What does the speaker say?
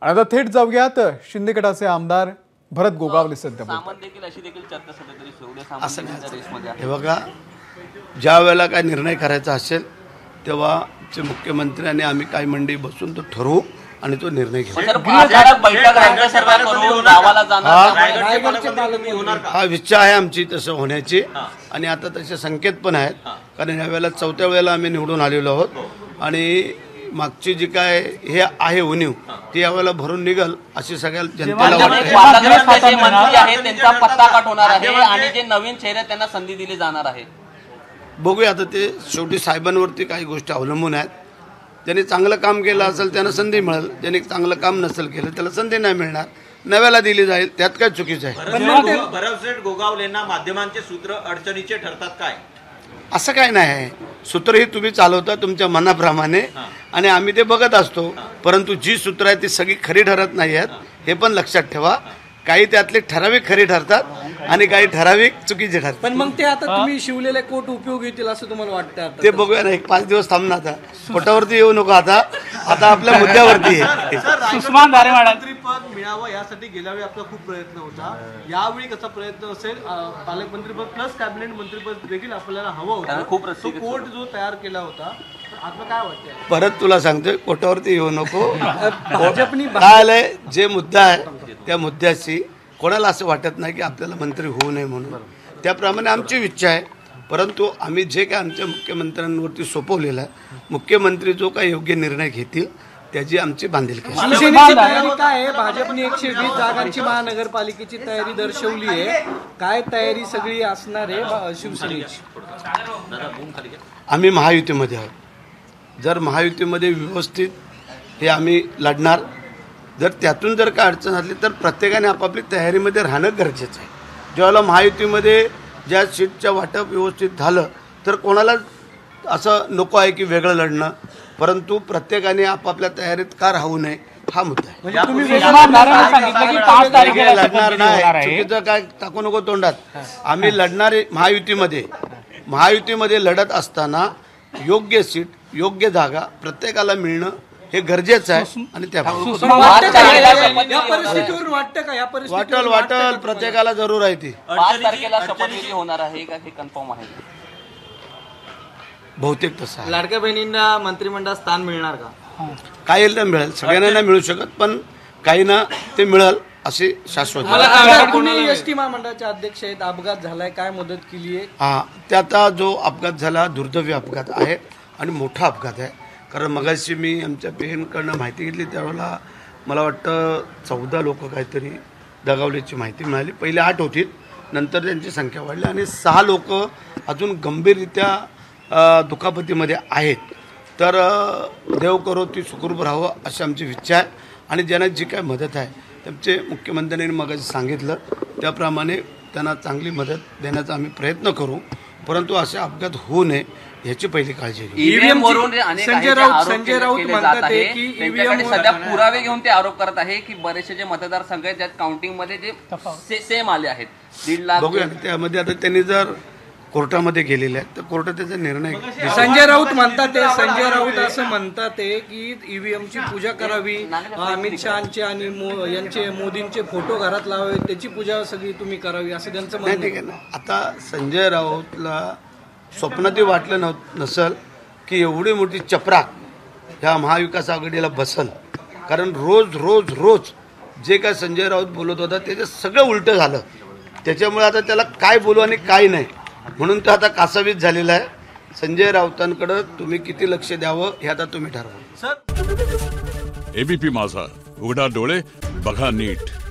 आणि आता थेट जाऊयात शिंदे गटाचे आमदार भरत गोगावले सध्या सामंत देखील अशी देखील चर्चा सध्या तरी एवढे सामंत रेसमध्ये आहे. हे बघा, ज्या वेळेला काय निर्णय करायचा असेल तेव्हा मुख्यमंत्री आणि आम्ही काही मंडळी बसून तो ठरवू आणि तो निर्णय घेऊ. हा इच्छा आहे आमची तसं होण्याची आणि आता तसे संकेत पण आहेत. कारण यावेळेला 4थ्या वेळेला आम्ही निवडून आलेलो आहोत आणि मागची जी काय हे आहे उणीव ती यावेळेला भरून निघल अशी सगळ्या जनतेला वाटते. मंत्री आहेत त्यांचा पत्ता काट होणार आहे आणि जे नवीन चेहरे त्यांना संधी दिली जाणार आहे. बघूया, आता ते शेवटी साहेबांवरती काही गोष्टी अवलंबून आहेत. ज्यांनी चांगलं काम केलं असेल त्यांना संधी मिळेल, ज्यांनी चांगलं काम नसेल केलं त्याला संधी नाही मिळणार, नव्याला दिली जाईल, त्यात काय चुकीचं आहे. भरत गोगावलेंना माध्यमांचे सूत्र अडचणीचे ठरतात काय? असं काय नाही आहे. सूत्र ही तुम्ही चालवता तुमच्या मनाप्रमाणे आणि आम्ही ते बघत असतो. परंतु जी सूत्र आहेत ती सगळी खरी ठरत नाही आहेत हे पण लक्षात ठेवा. काही त्यातले ठराविक खरी ठरतात आणि काही ठराविक चुकीचे ठरतात. पण मग ते आता तुम्ही शिवलेले कोट उपयोग येतील असं तुम्हाला वाटतं? ते बघूया ना, 1-5 दिवस थांबणार. आता कोटावरती येऊ नको. आता आपल्या मुद्द्यावरती आहे. मंत्रीपद मिळावं यासाठी गेल्या वेळी आपला खूप प्रयत्न होता. यावेळी कसा प्रयत्न असेल? पालकमंत्रीपद प्लस कॅबिनेट मंत्रीपद देखील आपल्याला हवं होतं. खूप तो कोट जो तयार केला होता, आता काय वाटतंय? परत तुला सांगतोय, कोटावरती येऊ नको. काय आलंय, जे मुद्दा आहे त्या मुद्द्याशी कोणाला असं वाटत नाही की आपल्याला मंत्री होऊ नये म्हणून. त्याप्रमाणे आमची इच्छा आहे. परंतु आम्ही जे काय आमच्या मुख्यमंत्र्यांवरती सोपवलेलं आहे, मुख्यमंत्री जो काय योग्य निर्णय घेतील त्याची आमची बांधिलकी. शिवसेनेची तयारी काय आहे? भाजपने 120 जागांची महानगरपालिकेची तयारी दर्शवली आहे. काय तयारी सगळी असणार आहे शिवसेनेची? आम्ही महायुतीमध्ये आहोत. जर महायुतीमध्ये व्यवस्थित हे आम्ही लढणार. जर त्यातून जर काय अडचण असली तर प्रत्येकाने आपापली तयारीमध्ये राहणं गरजेचं आहे. ज्यावेळेला महायुतीमध्ये ज्या सीटचं वाटप व्यवस्थित झालं तर कोणाला असं नको आहे की वेगळं लढणं. परंतु प्रत्येकाने आपापल्या तयारीत का राहू नये हा मुद्दा आहे. लढणार नाही, चुकीचं काय टाकू नको तोंडात. आम्ही लढणारे महायुतीमध्ये लढत असताना योग्य सीट योग्य जागा प्रत्येकाला मिळणं हे गरजेचं आहे. आणि त्या वाटल प्रत्येकाला जरूर आहे. ती 5 तारखेला शपथविधी होणार आहे का हे कन्फर्म आहे? बहुतेक तसं आहे. लाडक्या बहिणींना मंत्रिमंडळात स्थान मिळणार का? काही ना मिळेल, सगळ्यांना नाही मिळू शकत, पण काही ना ते मिळेल असे शाश्वत. एसटी महामंडळाचे अध्यक्ष आहेत, अपघात झालाय, काय मदत केली आहे? ते आता जो अपघात झाला दुर्दैवी अपघात आहे आणि मोठा अपघात आहे. कारण मगाशी मी आमच्या पेनकडनं माहिती घेतली त्यावेळेला मला वाटतं 14 लोक काहीतरी दगावल्याची माहिती मिळाली. पहिले 8 होती, नंतर त्यांची संख्या वाढली आणि 6 लोक अजून गंभीररित्या दुखापतीमध्ये आहेत. तर देव करो ती सुखरूप राहावं अशी आमची इच्छा आहे. आणि ज्यांना जी काय मदत आहे त्यांचे मुख्यमंत्र्यांनी मगाशी सांगितलं त्याप्रमाणे त्यांना चांगली मदत देण्याचा आम्ही प्रयत्न करू. परंतु असे अपघात होऊ नये याची पहिली काळजी घेऊ. ईव्हीएम वरून संजय राऊत म्हणतात की ईव्हीएम सध्या पुरावे घेऊन ते आरोप करत आहे की बरेचसे जे मतदारसंघ आहेत त्यात काउंटिंग मध्ये जे सेम आले आहेत 1.5 लाख. बघूया त्यामध्ये आता त्यांनी जर कोर्टामध्ये गेलेले आहेत तर कोर्टात त्याचा निर्णय. संजय राऊत असं म्हणतात की ईव्हीएमची पूजा करावी, अमित शहाचे आणि यांचे मोदींचे फोटो घरात लावावे, त्याची पूजा सगळी तुम्ही करावी असं त्यांचं म्हणणं. ठीक आहे ना. आता संजय राऊतला स्वप्नातही वाटलं नसल की एवढी मोठी चपराक ह्या महाविकास आघाडीला बसल. कारण रोज जे काय संजय राऊत बोलत होता त्याचं सगळं उलटं झालं. त्याच्यामुळे आता त्याला काय बोलू आणि काय नाही म्हणून तो आता कासावीस झालेला आहे. संजय राऊतांकडे तुम्ही किती लक्ष द्यावं हे आता तुम्ही ठरवा. एबीपी माझा, उघडा डोळे बघा नीट.